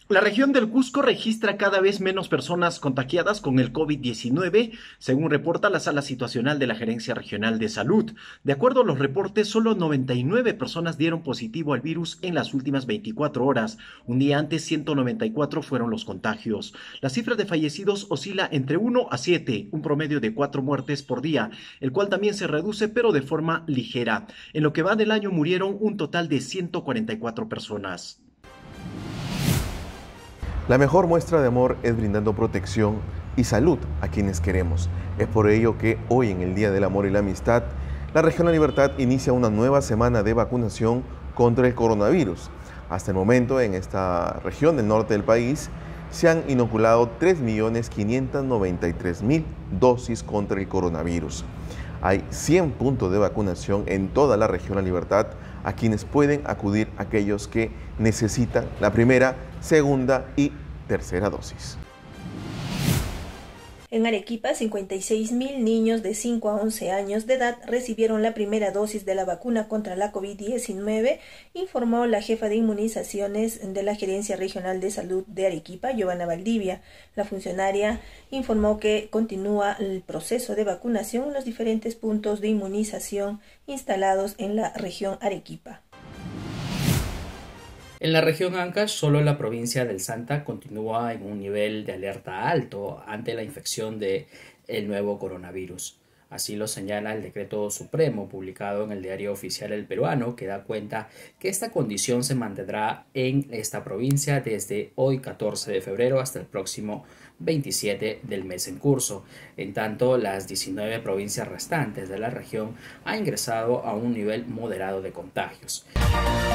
La región del Cusco registra cada vez menos personas contagiadas con el COVID-19, según reporta la Sala Situacional de la Gerencia Regional de Salud. De acuerdo a los reportes, solo 99 personas dieron positivo al virus en las últimas 24 horas. Un día antes, 194 fueron los contagios. La cifra de fallecidos oscila entre 1 a 7, un promedio de 4 muertes por día, el cual también se reduce pero de forma ligera. En lo que va del año murieron un total de 144 personas. La mejor muestra de amor es brindando protección y salud a quienes queremos. Es por ello que hoy, en el Día del Amor y la Amistad, la Región La Libertad inicia una nueva semana de vacunación contra el coronavirus. Hasta el momento, en esta región del norte del país, se han inoculado 3.593.000 dosis contra el coronavirus. Hay 100 puntos de vacunación en toda la Región La Libertad, a quienes pueden acudir aquellos que necesitan la primera, segunda y tercera dosis. En Arequipa, 56.000 niños de 5 a 11 años de edad recibieron la primera dosis de la vacuna contra la COVID-19, informó la jefa de inmunizaciones de la Gerencia Regional de Salud de Arequipa, Giovanna Valdivia. La funcionaria informó que continúa el proceso de vacunación en los diferentes puntos de inmunización instalados en la región Arequipa. En la región Ancash, solo la provincia del Santa continúa en un nivel de alerta alto ante la infección del nuevo coronavirus. Así lo señala el decreto supremo publicado en el Diario Oficial El Peruano, que da cuenta que esta condición se mantendrá en esta provincia desde hoy 14 de febrero hasta el próximo 27 del mes en curso. En tanto, las 19 provincias restantes de la región han ingresado a un nivel moderado de contagios.